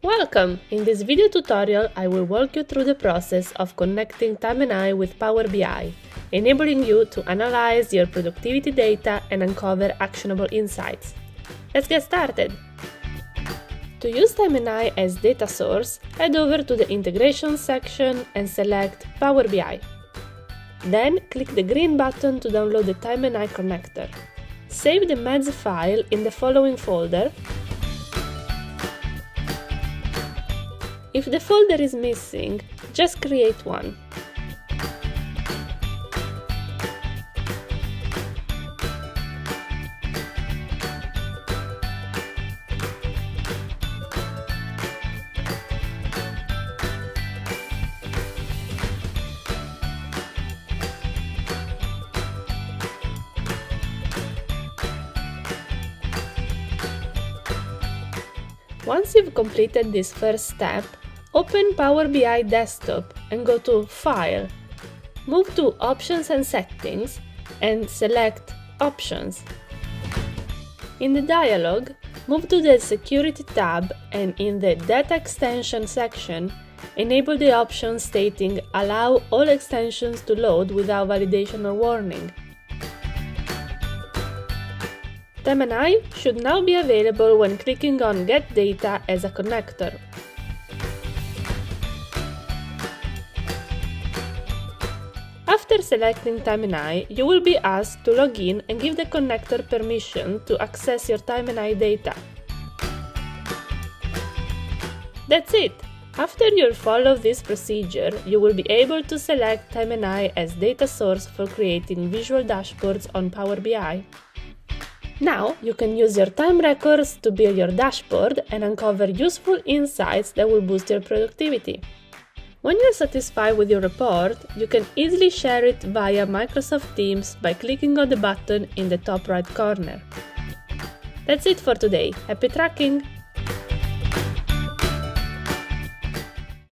Welcome! In this video tutorial, I will walk you through the process of connecting Timeneye with Power BI, enabling you to analyze your productivity data and uncover actionable insights. Let's get started! To use Timeneye as data source, head over to the Integration section and select Power BI. Then click the green button to download the Timeneye connector. Save the MEDS file in the following folder. If the folder is missing, just create one. Once you've completed this first step, open Power BI Desktop and go to File. Move to Options and Settings and select Options. In the dialog, move to the Security tab and in the Data Extension section, enable the option stating Allow all extensions to load without validation or warning. Timeneye should now be available when clicking on Get Data as a connector. After selecting Timeneye, you will be asked to log in and give the connector permission to access your Timeneye data. That's it! After you follow this procedure, you will be able to select Timeneye as data source for creating visual dashboards on Power BI. Now, you can use your time records to build your dashboard and uncover useful insights that will boost your productivity. When you're satisfied with your report, you can easily share it via Microsoft Teams by clicking on the button in the top right corner. That's it for today. Happy tracking!